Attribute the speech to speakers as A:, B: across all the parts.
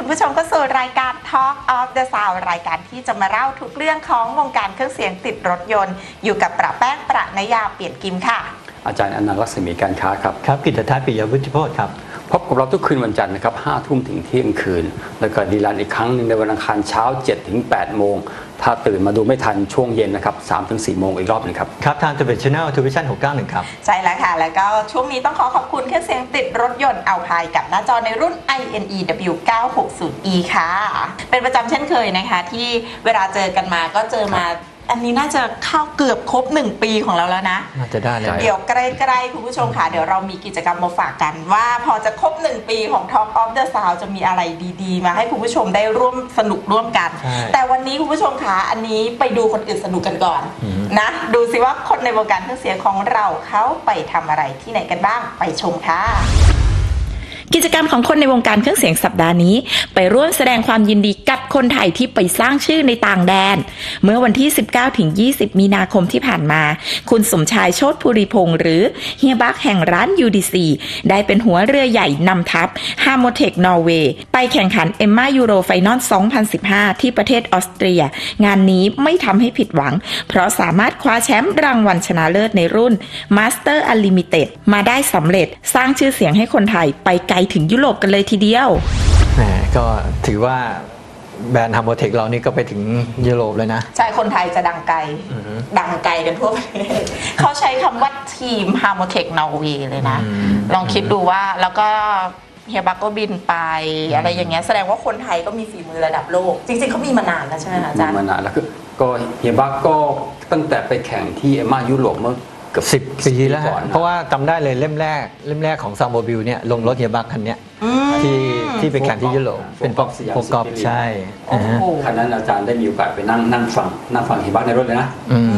A: ผู้ชมเข้าสู่รายการ Talk of the Sound รายการที่จะมาเล่าทุกเรื่องของวงการเครื่องเสียงติดรถยนต์อยู่กับประแป้งประนยาเปลี่ยนกิมค่ะ
B: อาจารย์อนันต์รัศมีการค้าครับ
C: ครับกิตติทัศน์ปิยวุฒิโพธิ์ครับ
B: พบกับเราทุกคืนวันจันทร์นะครับ5 ทุ่มถึงเที่ยงคืนแล้วก็ดีลันอีกครั้งหนึ่งในวันอังคารเช้า7 ถึง 8 โมงถ้าตื่นมาดูไม่ทันช่วงเย็นนะครับ3 ถึง 4 โมงอีกรอบนึงครับ
C: ครับทางทูวิชั่นแนลทูวิชั่น691ครับ
A: ใช่แล้วค่ะแล้วก็ช่วงนี้ต้องขอบคุณเครื่องเสียงติดรถยนต์เอาพายกับหน้าจอในรุ่น INEW 960E ค่ะเป็นประจำเช่นเคยนะคะที่เวลาเจอกันมาก็เจอมาอันนี้น่าจะเข้าเกือบครบ1 ปีของเราแล้วนะ
C: น่าจะได้แล้ว
A: เดี๋ยวใกล้ๆคุณผู้ชมค่ะเดี๋ยวเรามีกิจกรรมมาฝากกันว่าพอจะครบ1 ปีของ Talk of the Sound จะมีอะไรดีๆมาให้คุณผู้ชมได้ร่วมสนุกร่วมกันแต่วันนี้คุณผู้ชมค่ะอันนี้ไปดูคนอื่นสนุกกันก่อนนะดูสิว่าคนในวงการเครื่องเสียงของเราเขาไปทำอะไรที่ไหนกันบ้างไปชมค่ะกิจกรรมของคนในวงการเครื่องเสียงสัปดาห์นี้ไปร่วมแสดงความยินดีกับคนไทยที่ไปสร้างชื่อในต่างแดนเมื่อวันที่ 19-20 มีนาคมที่ผ่านมาคุณสมชายโชติภูริพงษ์หรือเฮียบักแห่งร้าน UDC ได้เป็นหัวเรือใหญ่นำทัพ Harmotech นอร์เวย์ไปแข่งขัน EMMA Euro Final 2015 ที่ประเทศออสเตรียงานนี้ไม่ทำให้ผิดหวังเพราะสามารถคว้าแชมป์รางวัลชนะเลิศในรุ่น Master Unlimited มาได้สำเร็จสร้างชื่อเสียงให้คนไทยไปไกลถึงยุโรปกันเลยทีเดียว
C: แหมก็ถือว่าแบรนด์ Harmotech เรานี่ก็ไปถึงยุโรปเลยนะ
A: ใช่คนไทยจะดังไกลกันทั่วประเทศเขาใช้คำว่าทีม Harmotech นอร์เวย์เลยนะลองคิดดูว่าแล้วก็เฮียบักก็บินไปอะไรอย่างเงี้ยแสดงว่าคนไทยก็มีฝีมือระดับโลกจริงๆเขามีมานานแล้วใช่ไหมคะอาจารย์
B: มานานแล้วคือก็เฮียบักก็ตั้งแต่ไปแข่งที่เอมมายุโรปเมื่อเกือบ
C: 10 ปีแล้วเพราะว่าจำได้เลยเล่มแรกของซามโบบิลเนี่ยลงรถเฮียบักคันเนี้ยที่ไปแข่งที่ยุโรปเป็นโปรกอบใช่
B: คันนั้นอาจารย์ได้มีโอกาสไปนั่งฟังเฮียบักในรถเลยนะ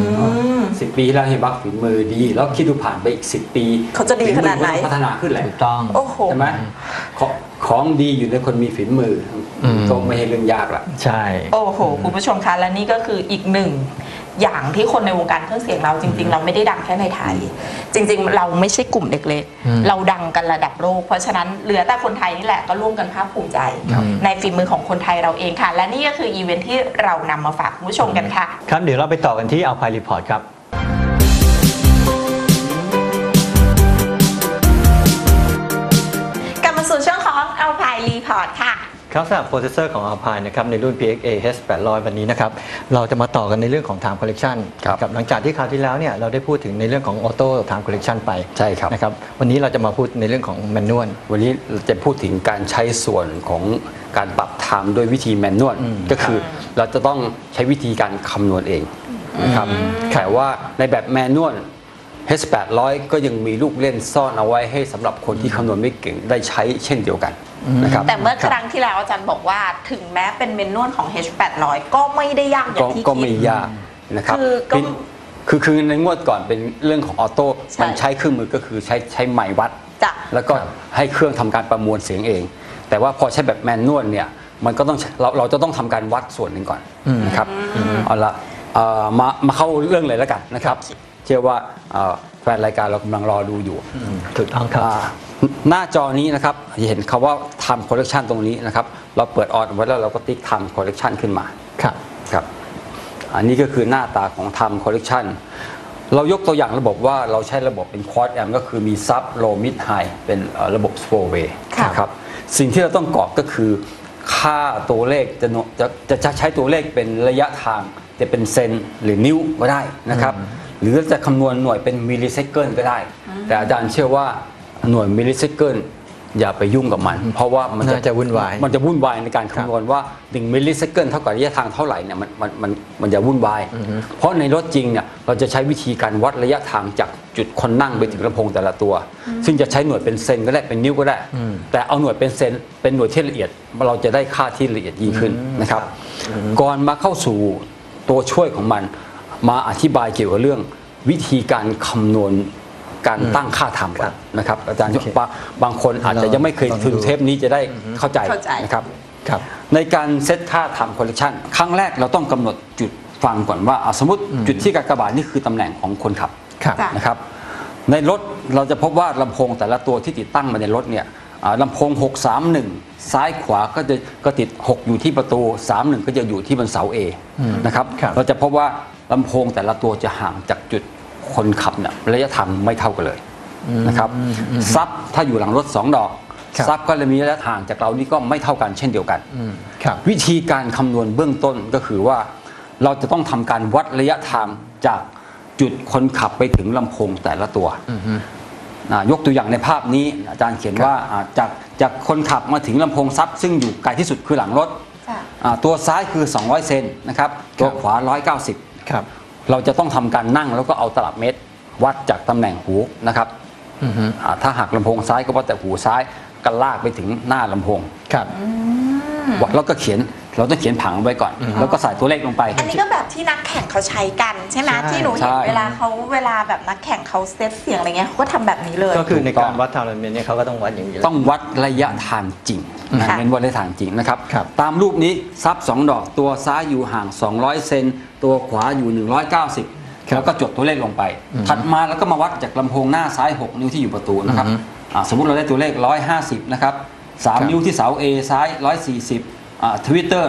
B: 10 ปีแล้วเฮียบักฝีมือดีแล้วคิดดูผ่านไปอีก10 ปี
A: เขาจะดีขนาดไหน
B: พัฒนาขึ้นแหละ
C: ถูกต้อง
B: ใช่ไหมของดีอยู่ในคนมีฝีมือก็ไม่ใช่เรื่องยากละ
C: ใช่
A: โอ้โหคุณผู้ชมคะและนี่ก็คืออีกหนึ่งอย่างที่คนในวงการเครื่องเสียงเราจริงๆเราไม่ได้ดังแค่ในไทยจริงๆเราไม่ใช่กลุ่มเล็กๆเราดังกันระดับโลกเพราะฉะนั้นเหลือแต่คนไทยนี่แหละก็ร่วมกันภาคภูมิใจในฝีมือของคนไทยเราเองค่ะและนี่ก็คืออีเวนท์ที่เรานำมาฝากคุณผู้ชมกันค่ะ
C: ครับเดี๋ยวเราไปต่อกันที่เอาพายรีพอร์ตครับ
A: กลับมาสู่ช่วงของเอาพายรีพอร์ตค่ะ
C: ครับสำหรับโปรเซสเซอร์ของ Alpine นะครับในรุ่น PXA H800 วันนี้นะครับเราจะมาต่อกันในเรื่องของ Time Collection กับหลังจากที่คราวที่แล้วเนี่ยเราได้พูดถึงในเรื่องของ Auto Time Collection ไป
B: ใช่ครับ
C: นะครับวันนี้เราจะมาพูดในเรื่องของ Manual
B: วันนี้เราจะพูดถึงการใช้ส่วนของการปรับ Time โดยวิธี Manual ก็คือเราจะต้องใช้วิธีการคำนวณเองนะครับแต่ว่าในแบบ Manual H800 ก็ยังมีลูกเล่นซ่อนเอาไว้ให้สำหรับคนที่คำนวณไม่เก่งได้ใช้เช่นเดียวกันนะครับ
A: แต่เมื่อครั้งที่แล้วอาจารย์บอกว่าถึงแม้เป็นเมนวลของ H800 ก็ไม่ได้ยากอย่างที่คิด
B: ก็ไม่ยากนะครับคือในงวดก่อนเป็นเรื่องของออโต้มันใช้เครื่องมือก็คือใช้ไมค์วัดแล้วก็ให้เครื่องทำการประมวลเสียงเองแต่ว่าพอใช้แบบแมนนวลเนี่ยมันก็ต้องเราจะต้องทำการวัดส่วนหนึ่งก่อนนะครับเอาละมาเข้าเรื่องเลยแล้วกันนะครับเชื่อว่าแฟนรายการเรากำลังรอดูอยู่
C: ถูกต้องครับ
B: หน้าจอนี้นะครับจะเห็นคำว่า Time Collection ตรงนี้นะครับเราเปิดออดไว้แล้วเราก็ติ๊ก Time Collection ขึ้นมาครับอันนี้ก็คือหน้าตาของ Time Collection เรายกตัวอย่างระบบว่าเราใช้ระบบเป็น Quad Amp ก็คือมี Sub Low Mid High เป็นระบบ 4 Way นะครับสิ่งที่เราต้องกรอกก็คือค่าตัวเลขจะใช้ตัวเลขเป็นระยะทางจะเป็นเซนหรือนิ้วก็ได้นะครับหรือจะคำนวณหน่วยเป็นมิลลิเซคันด์ก็ได้แต่อาจารย์เชื่อว่าหน่วยมิลลิเซคันด์อย่าไปยุ่งกับมันเพราะว่ามัน
C: จะวุ่นว
B: ายในการคำนวณว่า1มิลลิเซคันด์เท่ากับระยะทางเท่าไหร่เนี่ยมันจะวุ่นวายเพราะในรถจริงเนี่ยเราจะใช้วิธีการวัดระยะทางจากจุดคนนั่งไปถึงลำโพงแต่ละตัวซึ่งจะใช้หน่วยเป็นเซนก็ได้เป็นนิ้วก็ได้แต่เอาหน่วยเป็นเซนเป็นหน่วยที่ละเอียดเราจะได้ค่าที่ละเอียดยิ่งขึ้นนะครับก่อนมาเข้าสู่ตัวช่วยของมันมาอธิบายเกี่ยวกับเรื่องวิธีการคำนวณการตั้งค่าไทม์กันนะครับอาจารย์บางคนอาจจะยังไม่เคยถึงเทปนี้จะได้เข้าใจนะครับในการเซตค่าไทม์คอลเลคชันครั้งแรกเราต้องกำหนดจุดฟังก่อนว่าสมมติจุดที่กากบาทนี่คือตำแหน่งของคนขับนะครับในรถเราจะพบว่าลำโพงแต่ละตัวที่ติดตั้งมาในรถเนี่ยลำโพง631 ซ้ายขวาก็ติด 6 อยู่ที่ประตู 31 ก็จะอยู่ที่บนเสา A นะครับเราจะพบว่าลำโพงแต่ละตัวจะห่างจากจุดคนขับเนี่ยระยะทางไม่เท่ากันเลยนะครับซับถ้าอยู่หลังรถ2 ดอกซับก็เลยมีระยะห่างจากเรานี่ก็ไม่เท่ากันเช่นเดียวกันวิธีการคำนวณเบื้องต้นก็คือว่าเราจะต้องทำการวัดระยะทางจากจุดคนขับไปถึงลำโพงแต่ละตัวยกตัวอย่างในภาพนี้อาจารย์เขียนว่าจากคนขับมาถึงลำโพงซับซึ่งอยู่ไกลที่สุดคือหลังรถตัวซ้ายคือ200 เซนนะครับตัวขวา190ครับเราจะต้องทำการนั่งแล้วก็เอาตลับเมตรวัดจากตำแหน่งหูนะครับถ้าหักลำโพงซ้ายก็วัดแต่หูซ้ายก็ลากไปถึงหน้าลำโพงครับวัดแล้วก็เราต้องเขียนผังไว้ก่อนแล้วก็ใส่ตัวเลขลงไป
A: อันนี้ก็แบบที่นักแข่งเขาใช้กันใช่ไหมที่หนูเห็นเวลาแบบนักแข่งเขาเซตเสียงอะไรเงี้ยเขาก็ทำแบบนี้เลย
C: ก็คือในการวัดทางเนี่ยเขาก็ต้องวัดอย่างนี้
B: ต้องวัดระยะทางจริงเป็นวัดระยะทางจริงนะครับตามรูปนี้ซับ2 ดอกตัวซ้ายอยู่ห่าง200 เซนตัวขวาอยู่190แล้วก็จดตัวเลขลงไปถัดมาแล้วก็มาวัดจากลำโพงหน้าซ้าย6 นิ้วที่อยู่ประตูนะครับสมมุติเราได้ตัวเลข150นะครับ3 นิ้วที่เสา A ซ้าย140Twitter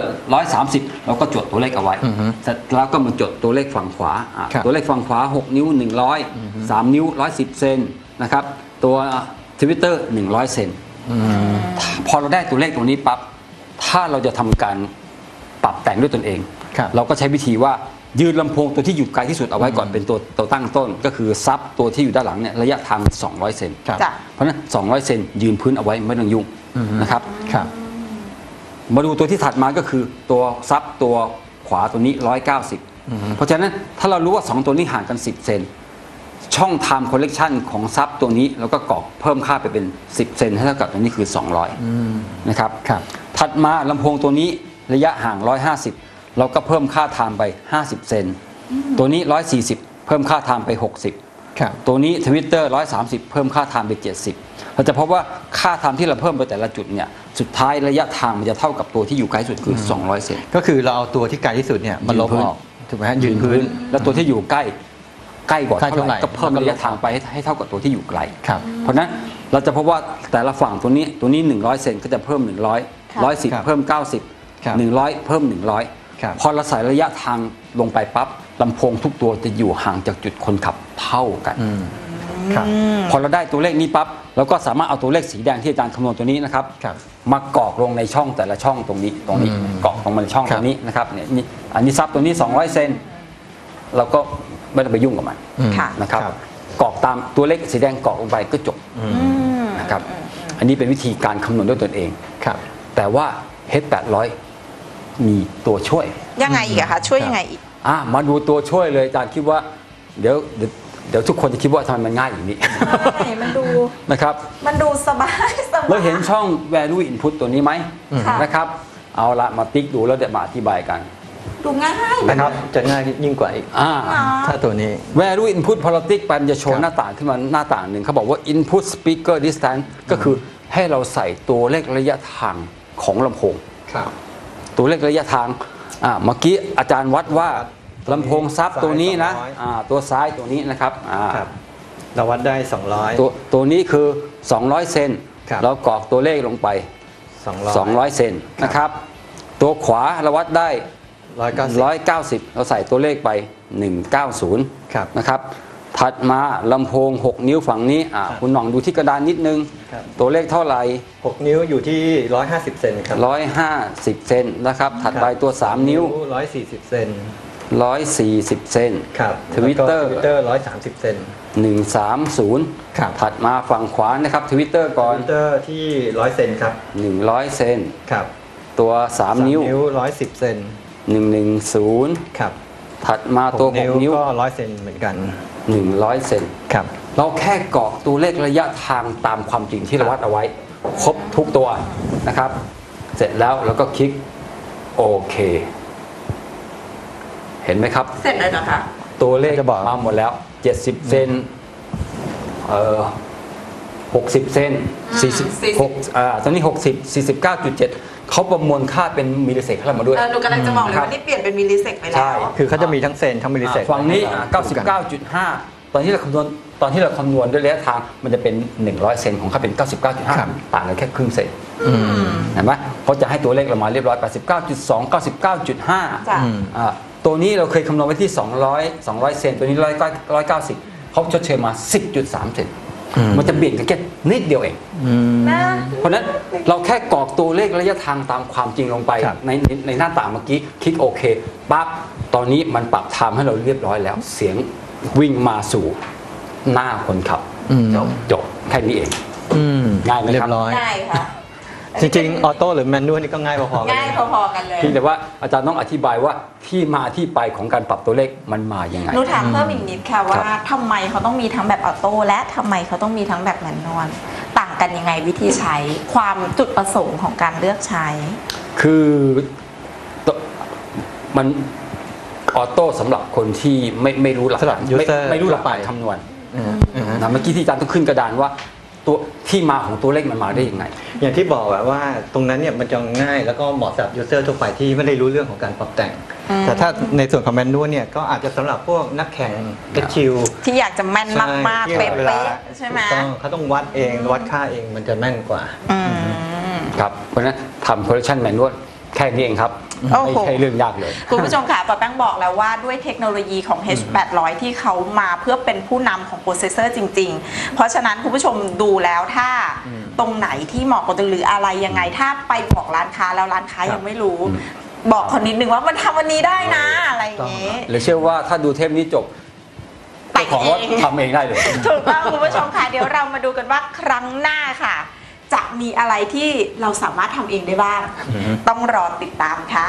B: 130เราก็จดตัวเลขเอาไว้เสร็จแล้วก็มาจดตัวเลขฝั่งขวาตัวเลขฝั่งขวา6 นิ้ว100 3 นิ้ว110 เซนนะครับตัว Twitter 100 เซนพอเราได้ตัวเลขตรงนี้ปั๊บถ้าเราจะทำการปรับแต่งด้วยตนเองเราก็ใช้วิธีว่ายืนลำโพงตัวที่อยู่ไกลที่สุดเอาไว้ก่อนเป็นตัวตั้งต้นก็คือซับตัวที่อยู่ด้านหลังเนี่ยระยะทาง200 เซนเพราะฉะนั้น200 เซนยืนพื้นเอาไว้ไม่ต้องยุ่งนะครับมาดูตัวที่ถัดมาก็คือตัวซับตัวขวาตัวนี้190เพราะฉะนั้นถ้าเรารู้ว่า2ตัวนี้ห่างกัน10 เซนช่อง time collection ของซับตัวนี้เราก็กรอกเพิ่มค่าไปเป็น10 เซนเท่ากับตัวนี้คือ200นะครับถัดมาลำโพงตัวนี้ระยะห่าง150เราก็เพิ่มค่า time ไป50 เซนตัวนี้140เพิ่มค่า time ไป60ตัวนี้ Twitter 130เพิ่มค่า time ไป70เราจะพบว่าค่า time ที่เราเพิ่มไปแต่ละจุดเนี่ยสุดท้ายระยะทางมันจะเท่ากับตัวที่อยู่ไกลสุดคือ200 เซน
C: ก็คือเราเอาตัวที่ไกลที่สุดเนี่ยมาลบออกถูกไหมฮะยืนพื้น
B: แล้วตัวที่อยู่ใกล้กว่าเท่าไหร่ก็เพิ่มระยะทางไปให้เท่ากับตัวที่อยู่ไกลเพราะนั้นเราจะพบว่าแต่ละฝั่งตัวนี้100 เซนก็จะเพิ่ม100 110เพิ่ม90 100เพิ่ม100พอเราใส่ระยะทางลงไปปั๊บลำโพงทุกตัวจะอยู่ห่างจากจุดคนขับเท่ากันพอเราได้ตัวเลขนี้ปั๊บเราก็สามารถเอาตัวเลขสีแดงที่อาจารย์คำนวณตัวนี้นะครับมากรอกลงในช่องแต่ละช่องตรงนี้กรอกลงมาในช่องตรงนี้นะครับเนี่ยอันนี้ซับตัวนี้200 เซนเราก็ไม่ต้องไปยุ่งกับมันนะครับกรอกตามตัวเลขสีแดงกรอกลงไปก็จบนะครับอันนี้เป็นวิธีการคำนวณด้วยตนเองแต่ว่า H800 มีตัวช่วย
A: ยังไงอีกอะคะช่วยยังไงอีก
B: มาดูตัวช่วยเลยอาจารย์คิดว่าเดี๋ยวทุกคนจะคิดว่าทำไมมันง่ายอย่างนี้
A: มันดู
B: นะครับ
A: มันดูสบาย
B: เราเห็นช่อง value input ตัวนี้ไหมนะครับเอาละมาติ๊กดูแล้วเดี๋ยวมาอธิบายกัน
A: ดูง่าย
C: นะครับจะง่ายยิ่งกว่าอีกถ้าตัวนี้
B: value input พอเราติ๊กไปมันจะโชว์หน้าต่างขึ้นมาหน้าต่างหนึ่งเขาบอกว่า input speaker distance ก็คือให้เราใส่ตัวเลขระยะทางของลำโพงตัวเลขระยะทางเมื่อกี้อาจารย์วัดว่าลำโพงซับตัวนี้นะตัวซ้ายตัวนี้นะครับ
C: เราวัดได้200
B: ตัวนี้คือ200 เซนเรากรอกตัวเลขลงไป200 เซนนะครับตัวขวาเราวัดได้190เราใส่ตัวเลขไป190นะครับถัดมาลำโพง6 นิ้วฝั่งนี้คุณหน่องดูที่กระดานนิดนึงตัวเลขเท่าไหร่
C: 6 นิ้วอยู่ที่150 เซนครับ
B: 150 เซนนะครับถัดไปตัว3 นิ้ว
C: 140 เซน
B: 140 เซน
C: ทวิตเตอร์130 เซน
B: 130ถัดมาฝั่งขวานะครับทวิตเตอร์ก่อน
C: ทวิตเตอร์ที่100 เซนครับ
B: 100 เซนตัว3 นิ้ว
C: 110 เซน
B: 110ครับถัดมาตัว6 นิ้ว
C: ก็100 เซนเหมือนกัน
B: 100 เซนเราแค่กรอกตัวเลขระยะทางตามความจริงที่เราวัดเอาไว้ครบทุกตัวนะครับเสร็จแล้วเราก็คลิกโอเคเห็นไหมครับ
A: เสร็จเลยนะคะ
B: ตัวเลขมาหมดแล้ว70 เซน60 เซน46ตอนนี้60 49.7เขาประมวลค่าเป็นมิลลิเซกเข้ามาด้วย
A: หนูกำลังจะบอกเลยว่านี่เปลี่ยนเป็นมิลลิเซกไปแล้วใช่
C: คือเขาจะมีทั้งเซนทั้งมิลลิเซก
B: ฝั่งนี้99.5ตอนที่เราคำนวณด้วยระยะทางมันจะเป็น100 เซนของเขาเป็น99.5ต่างกันแค่ครึ่งเซนเห็นไหมเขาจะให้ตัวเลขเรามาเรียบร้อย 89.2 99.5
A: จ้ะ
B: ตัวนี้เราเคยคำนวณไว้ที่ 200 เซนตัวนี้190เขาชดเชยมา 10.3 เซนมันจะเบี่ยงกันแค่นิดเดียวเอง
A: นะ
B: เพราะฉะนั้นเราแค่กรอกตัวเลขระยะทางตามความจริงลงไป
C: ครับ
B: ในหน้าต่างเมื่อกี้คลิกโอเคปั๊บตอนนี้มันปรับไทม์ให้เราเรียบร้อยแล้ว เสียงวิ่งมาสู่หน้าคนขับจบแค่นี้เอง ง่ายไหมครับ
C: เรียบร้อย
A: ง่ายค่ะ
C: จริงๆออโต้หรือแมนนวลนี่ก็ง่ายพอๆกัน
A: ง่ายพอๆกันเลย
B: เพียงแต่ว่าอาจารย์ต้องอธิบายว่าที่มาที่ไปของการปรับตัวเลขมันมาอย่างไง
A: หนูถามเพิ่มอีกนิดค่ะว่า
B: ครับ
A: ทำไมเขาต้องมีทั้งแบบออโต้และทำไมเขาต้องมีทั้งแบบแมนนวลต่างกันยังไงวิธีใช้ความจุดประสงค์ของการเลือกใช้
B: คือมันออโต้สำหรับคนที่ไม่รู้หลัก
C: สำหรับ user
B: ไม่รู้หลัก
C: ทั่วไป
B: คำนวณ
C: อืม
B: นะเมื่อกี้ที่อาจารย์ต้องขึ้นกระดานว่าตัวที่มาของตัวเลขมันมาได้ยังไง
C: อย่างที่บอกว่าตรงนั้นเนี่ยมันจะง่ายแล้วก็เหมาะสำหรับยูเซอร์ทั่วไปที่ไม่ได้รู้เรื่องของการปรับแต่ง แต่ถ้าในส่วนของแมนนวลเนี่ยก็อาจจะสำหรับพวกนักแข่งเอชิล
A: ที่อยากจะแม่นมากๆ เป๊ะๆใช่ไหม
C: เขาต้องวัดเองวัดค่าเองมันจะแม่นกว่า
B: ครับ เพราะฉะนั้นทำ correction manual แค่นี้เองครับ
A: โอ้โห
B: ไม่ใช่เรื่องยากเลย
A: คุณผู้ชมค่ะปอแป้งบอกแล้วว่าด้วยเทคโนโลยีของ H800 ที่เขามาเพื่อเป็นผู้นำของโปรเซสเซอร์จริงๆ เพราะฉะนั้นคุณผู้ชมดูแล้วถ้าตรงไหนที่เหมาะกับตัวหรืออะไรยังไง ถ้าไปบอกร้านค้าแล้วร้านค้ายังไม่รู้ บอกคนนิดนึงว่ามันทำวันนี้ได้นะอะไรอย่างเงี้ย
B: หรือเชื่อว่าถ้าดูเทปนี้จบ
A: แต่ง
B: ของ
A: เอ
B: ว่าง ทำเองได้เลย
A: ถูกต้องคุณผู้ชมค่ะเดี๋ยวเรามาดูกันว่าครั้งหน้าค่ะ จะมีอะไรที่เราสามารถทำเองได้บ้าง ต้องรอติดตามค่ะ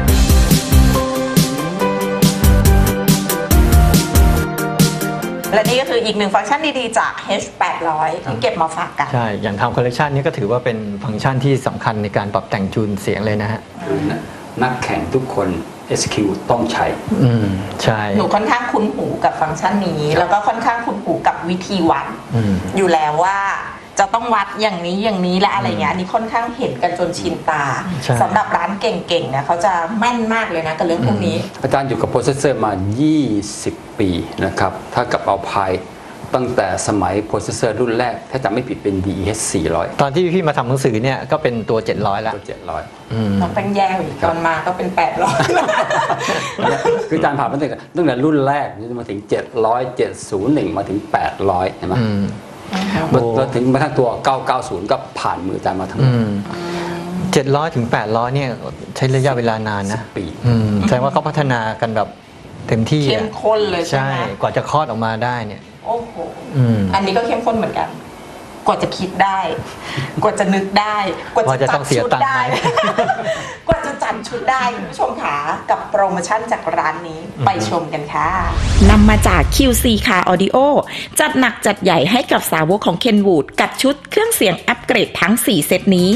A: และนี่ก็คืออีกหนึ่งฟังก์ชันดีๆจาก H800 ที่เก็บมาฝากกัน
C: ใช่ อย่างทำคอลเลคชันนี้ก็ถือว่าเป็นฟังก์ชันที่สำคัญในการปรับแต่งจูนเสียงเลยนะฮะ
B: นักแข่งทุกคน SQ ต้องใช้
C: ใช่
A: หนูค่อนข้างคุ้นหูกับฟังก์ชันนี้ แล้วก็ค่อนข้างคุ้นหูกับวิธีวัด อยู่แล้วว่าจะต้องวัดอย่างนี้และอะไรเงี้ยอันนี้ค่อนข้างเห็นกันจนชินตา
C: ใช่
A: สำหรับร้านเก่งๆเนี่ยเขาจะแม่นมากเลยนะกับเรื่องพวกนี้
B: อาจารย์อยู่กับโปรเซสเซอร์มา 20 ปีนะครับ ถ้ากับเอาพายตั้งแต่สมัยโปรเซสเซอร์รุ่นแรก ถ้าจำไม่ผิดเป็น DES 400
C: ตอนที่พี่มาทำหนังสือเนี่ยก็เป็นตัว 700 แล้ว
B: ตัว700
A: น้องเป็นแย่อีกตอนมาก็เป็น 800
B: คืออาจารย์ผ่านมาตั้งแต่รุ่นแรกมาถึง 700 701 มาถึง 800เห็นไหมแล้วถึงมาทั้งตัว 990 ก็ผ่านมืออาจารย์มาทั้งหมด
C: 700 ถึง 800 เนี่ยใช้ระยะเวลานานนะ
B: ปี
C: แสดงว่าเขาพัฒนากันแบบเต็มที่
A: เข้มข้นเลยใช่
C: ใช่
A: ไหม
C: กว่าจะคลอดออกมาได้เนี่ย
A: โอ้โห
C: ม
A: อันนี้ก็เข้มข้นเหมือนกัน กว่าจะคิดได้ กว่าจะนึกได้ กว่า
C: ว่า
A: จะ
C: จะ
A: จั
C: ต้
A: ด
C: องเสีย
A: ชุด
C: ตังค์
A: ได้
C: ไหม
A: กว่าจะจัดชุดได้คุณผู้ชมขากับโปรโมชั่นจากร้านนี้ไปชมกันค่ะนำมาจาก QC Car Audio จัดหนักจัดใหญ่ให้กับสาวกของ Kenwood กับชุดเครื่องเสียงอัปเกรดทั้ง 4 เซตนี้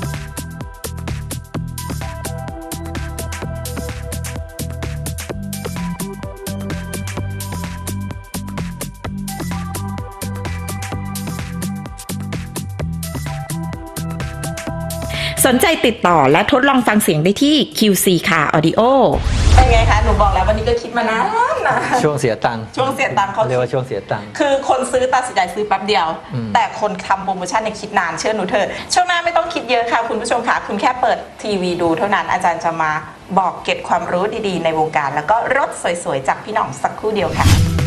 A: สนใจติดต่อและทดลองฟังเสียงได้ที่ QC Car Audio เป็นไงคะ หนูบอกแล้ววันนี้ก็คิดมานานนะ
C: ช่วงเสียตังค์
A: ช่วงเสียตังค์เขา
C: เรียกว่าช่วงเสียตังค์
A: คือคนซื้อตัดสินใจซื้อแป๊บเดียว แต่คนทำโปรโมชั่นเนี่ยคิดนานเชื่อหนูเถอะช่วงหน้าไม่ต้องคิดเยอะค่ะคุณผู้ชมค่ะ คุณแค่เปิดทีวีดูเท่านั้นอาจารย์จะมาบอกเก็บความรู้ดีๆในวงการ แล้วก็รถสวยๆจากพี่หน่องสักครู่เดียวค่ะ